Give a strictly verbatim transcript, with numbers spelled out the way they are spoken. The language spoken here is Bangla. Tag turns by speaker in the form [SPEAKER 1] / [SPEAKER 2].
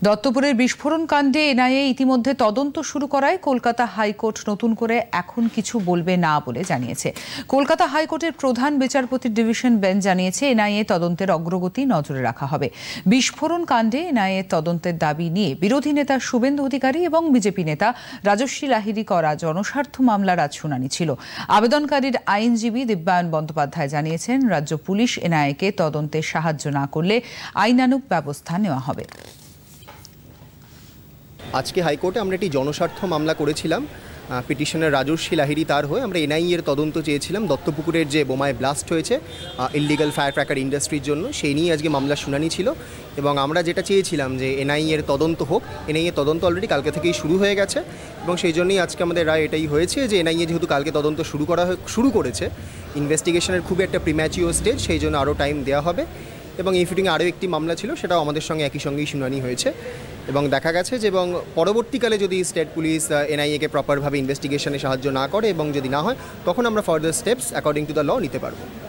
[SPEAKER 1] দত্তপুরের বিস্ফোরণ কাণ্ডে এনআইএ ইতিমধ্যে তদন্ত শুরু করায় কলকাতা হাইকোর্ট নতুন করে এখন কিছু বলবে না বলে জানিয়েছে। কলকাতা হাইকোর্টের প্রধান বিচারপতির ডিভিশন বেঞ্চ জানিয়েছে এনআইএ তদন্তের অগ্রগতি নজরে রাখা হবে। বিস্ফোরণ কাণ্ডে এনআইএ তদন্তের দাবি নিয়ে বিরোধী নেতা শুভেন্দু অধিকারী এবং বিজেপি নেতা রাজস্বী লাহিড়ী করা জনস্বার্থ মামলার আজ শুনানি ছিল। আবেদনকারীর আইনজীবী দিব্যায়ন বন্দ্যোপাধ্যায় জানিয়েছেন, রাজ্য পুলিশ এনআইএকে তদন্তে সাহায্য না করলে আইনানুগ ব্যবস্থা নেওয়া হবে।
[SPEAKER 2] আজকে হাইকোর্টে আমরা একটি জনস্বার্থ মামলা করেছিলাম। পিটিশনার রাজস্বী লাহিড়ী তার হয়ে আমরা এনআইএর তদন্ত চেয়েছিলাম দত্তপুকুরের যে বোমায় ব্লাস্ট হয়েছে ইললিগাল ফায়ার ক্র্যাকার ইন্ডাস্ট্রির জন্য, সেই নিয়ে আজকে মামলার শুনানি ছিল। এবং আমরা যেটা চেয়েছিলাম যে এনআইএর তদন্ত হোক, এনআইএ তদন্ত অলরেডি কালকে থেকেই শুরু হয়ে গেছে এবং সেই জন্যই আজকে আমাদের রায় এটাই হয়েছে যে এনআইএ যেহেতু কালকে তদন্ত শুরু করা শুরু করেছে, ইনভেস্টিগেশনের খুবই একটা প্রিম্যাচিওর স্টেজ, সেই জন্য আরও টাইম দেওয়া হবে। এবং এই ফিটিংয়ে আরও একটি মামলা ছিল, সেটাও আমাদের সঙ্গে একই সঙ্গেই শুনানি হয়েছে এবং দেখা গেছে যে এবং পরবর্তীকালে যদি স্টেট পুলিশ এনআইএকে প্রপারভাবে ইনভেস্টিগেশনে সাহায্য না করে এবং যদি না হয়, তখন আমরা further steps according to the law নিতে পারবো।